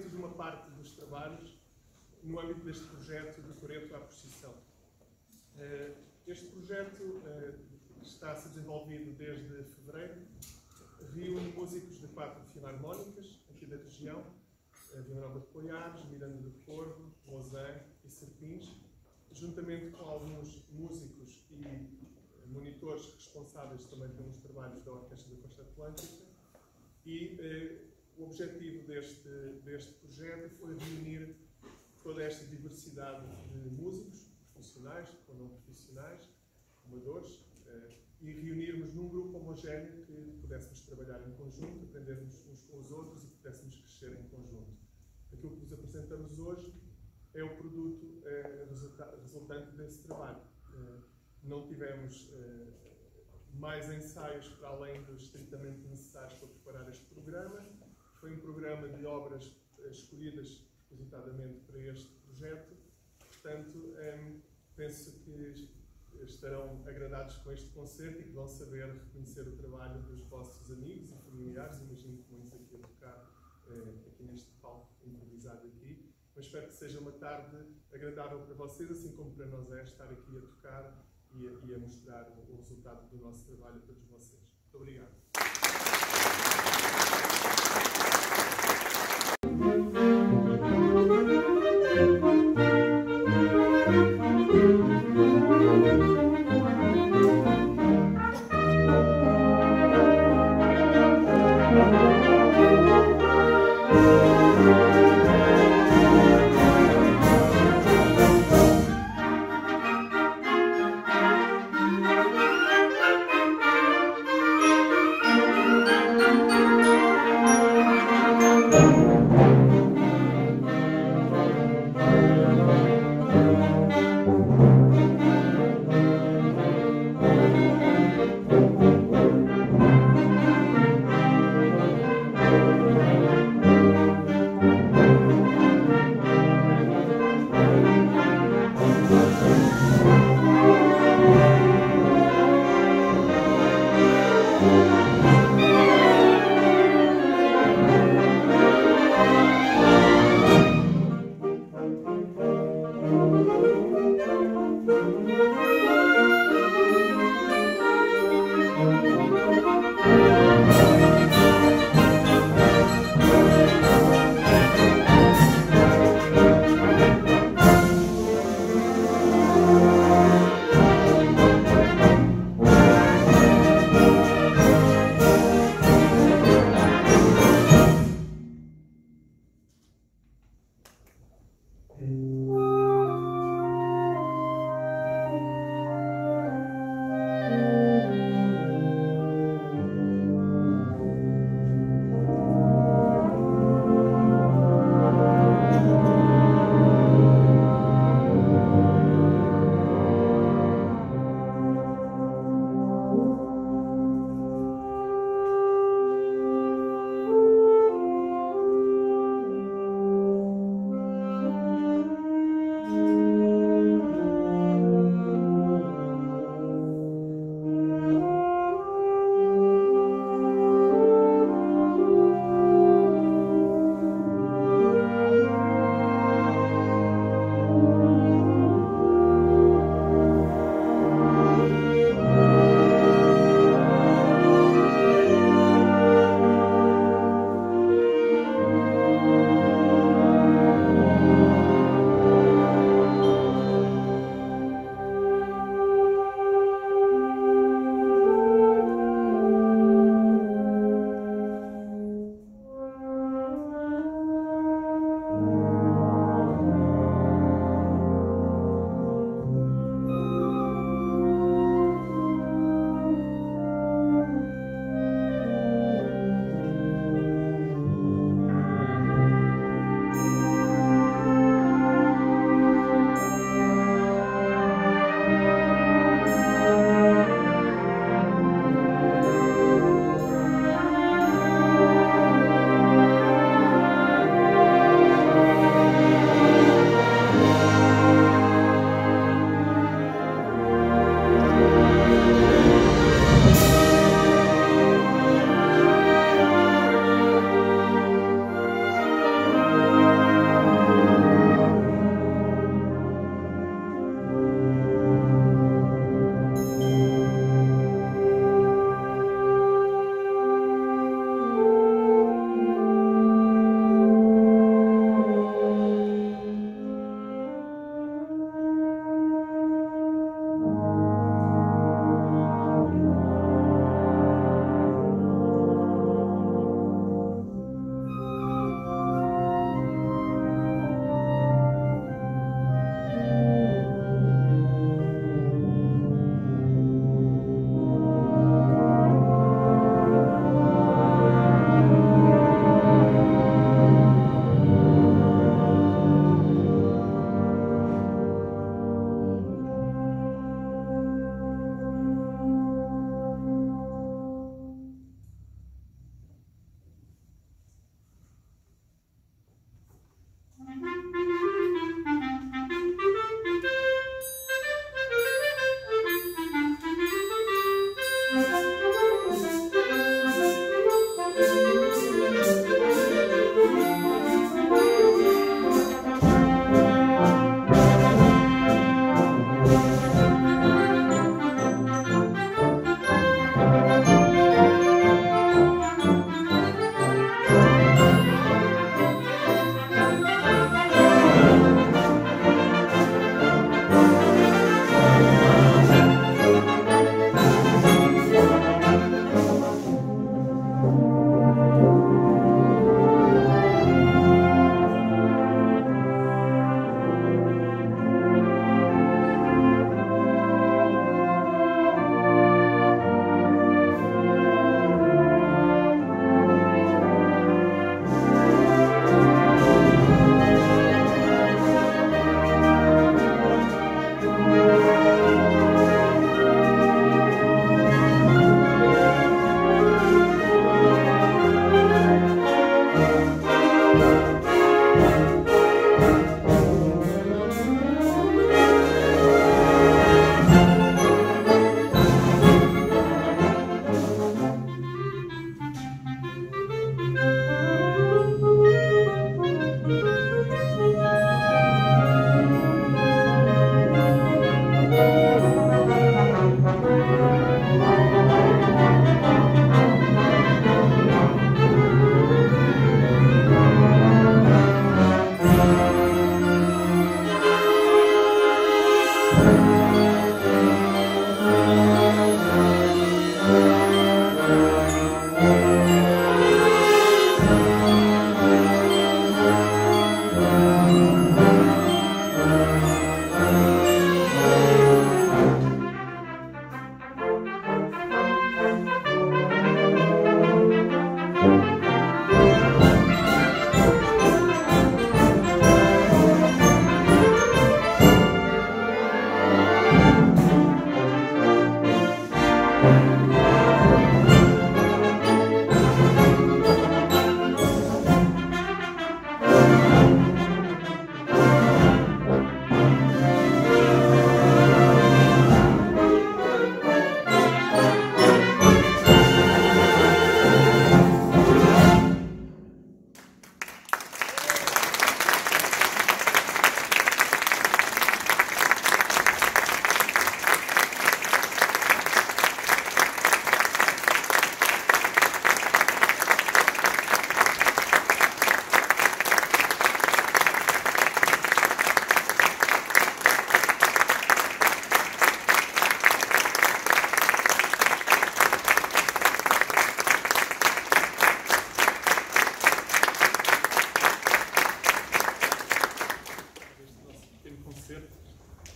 apenas uma parte dos trabalhos no âmbito deste projeto de Coreto à Procissão. Este projeto, que está a ser desenvolvido desde fevereiro, reúne músicos de 4 filarmónicas aqui da região, Vila Nova de Poiares, Miranda do Corvo, Lausanne e Serpins, juntamente com alguns músicos e monitores responsáveis também pelos trabalhos da Orquestra da Costa Atlântica. E o objetivo deste projeto foi reunir toda esta diversidade de músicos, profissionais ou não profissionais, amadores, e reunirmos num grupo homogéneo que pudéssemos trabalhar em conjunto, aprendermos uns com os outros e pudéssemos crescer em conjunto. Aquilo que vos apresentamos hoje é o produto resultante desse trabalho. Não tivemos mais ensaios para além dos estritamente necessários para preparar este programa. Foi um programa de obras escolhidas propositadamente para este projeto. Portanto, penso que estarão agradados com este concerto e que vão saber reconhecer o trabalho dos vossos amigos e familiares. Imagino que muitos aqui a tocar aqui neste palco improvisado aqui. Mas espero que seja uma tarde agradável para vocês, assim como para nós é estar aqui a tocar e a mostrar o resultado do nosso trabalho a todos vocês. Muito obrigado.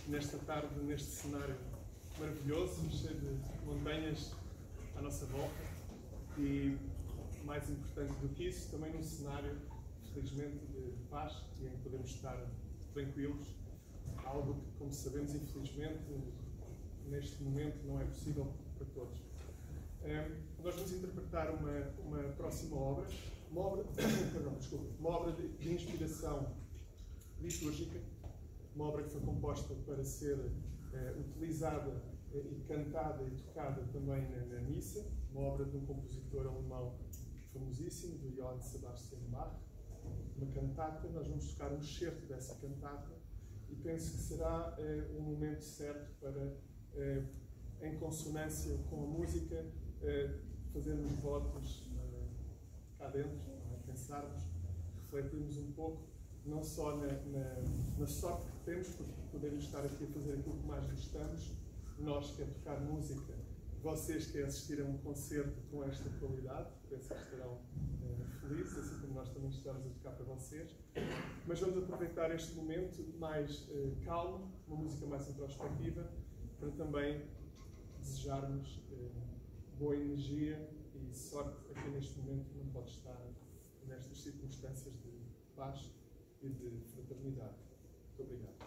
nesta tarde, neste cenário maravilhoso, cheio de montanhas à nossa volta e, mais importante do que isso, também num cenário, felizmente, de paz e em que podemos estar tranquilos, algo que, como sabemos, infelizmente, neste momento não é possível para todos. Nós vamos interpretar uma próxima obra, uma obra de inspiração litúrgica, uma obra que foi composta para ser utilizada e cantada e tocada também na missa, uma obra de um compositor alemão famosíssimo, do Johann Sebastian Bach, uma cantata. Nós vamos tocar um excerto dessa cantata e penso que será um momento certo para, em consonância com a música, fazermos votos cá dentro, pensarmos, refletirmos um pouco, não só na sorte que temos, porque podemos estar aqui a fazer aquilo que mais gostamos, nós que é tocar música, vocês que é assistir a um concerto com esta qualidade, penso que estarão felizes, assim como nós também estamos a tocar para vocês, mas vamos aproveitar este momento mais calmo, uma música mais introspectiva, para também desejarmos boa energia e sorte a quem neste momento não pode estar nestas circunstâncias de paz e de fraternidade. Muito obrigado.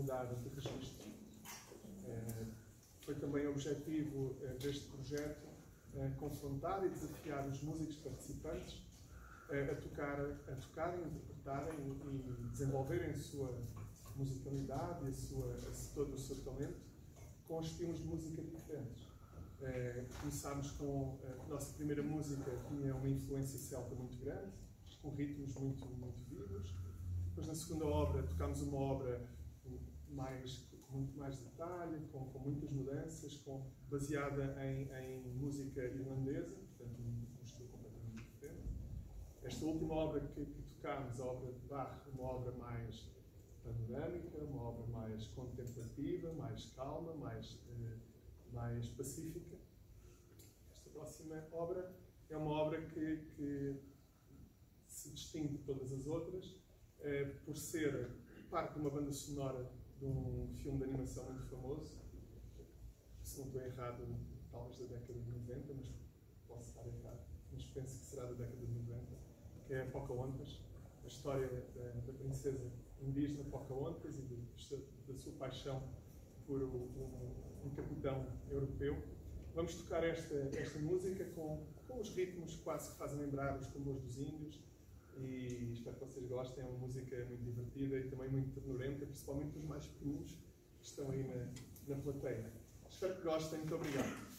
unidade de registro. Foi também objetivo deste projeto confrontar e desafiar os músicos participantes a tocarem, interpretarem e desenvolverem a sua musicalidade e todo o seu talento com estilos de música diferentes. Começámos com a nossa primeira música, tinha uma influência celta muito grande, com ritmos muito vivos. Depois, na segunda obra, tocámos uma obra com muito mais detalhe, com muitas mudanças, baseada em música irlandesa, portanto, um estilo completamente diferente. Esta última obra que tocámos, a obra de Bach, uma obra mais panorâmica, uma obra mais contemplativa, mais calma, mais pacífica. Esta próxima obra é uma obra que se distingue de todas as outras por ser parte de uma banda sonora de um filme de animação muito famoso, se não estou errado, talvez da década de 90, mas posso estar errado, mas penso que será da década de 90, que é Pocahontas, a história da princesa indígena Pocahontas e da sua paixão por um capitão europeu. Vamos tocar esta música com os ritmos quase que fazem lembrar os tambores dos índios, e espero que vocês gostem. É uma música muito divertida e também muito ternurenta, principalmente os mais pequeninos que estão aí na plateia. Espero que gostem. Muito obrigado.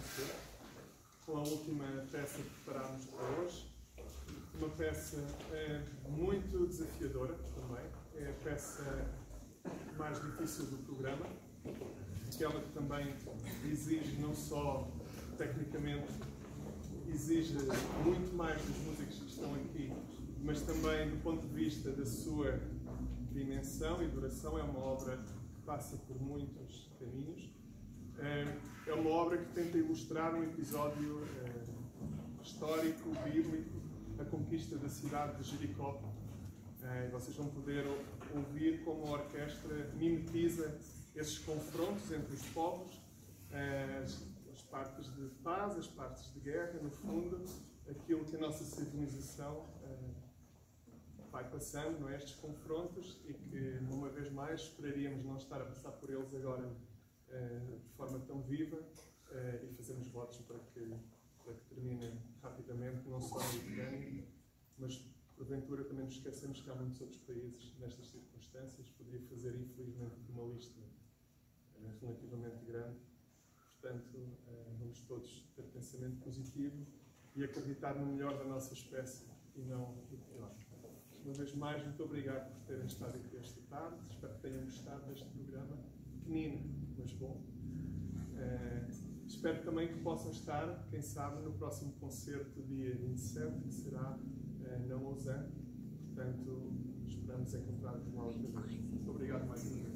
conhecer, com a última peça que preparámos para hoje. Uma peça muito desafiadora também, é a peça mais difícil do programa, aquela que também exige não só tecnicamente, exige muito mais dos músicos que estão aqui, mas também do ponto de vista da sua dimensão e duração. É uma obra que passa por muitos caminhos. É uma obra que tenta ilustrar um episódio histórico, bíblico, a conquista da cidade de Jericó. Vocês vão poder ouvir como a orquestra mimetiza esses confrontos entre os povos, as partes de paz, as partes de guerra, no fundo, aquilo que a nossa civilização vai passando, não é? Estes confrontos, e que, uma vez mais, esperaríamos não estar a passar por eles agora de forma tão viva, e fazemos votos para que terminem rapidamente, não só na Ucrânia, mas porventura também nos esquecemos que há muitos outros países nestas circunstâncias. Poderia fazer, infelizmente, uma lista relativamente grande. Portanto, vamos todos ter pensamento positivo e acreditar no melhor da nossa espécie e não no pior. Uma vez mais, muito obrigado por terem estado aqui esta tarde. Espero que tenham gostado deste programa, pequenino, mas bom. Espero também que possam estar, quem sabe, no próximo concerto, dia 27, que será na Lausanne. Portanto, esperamos encontrar-vos lá outra vez. Muito obrigado mais uma vez.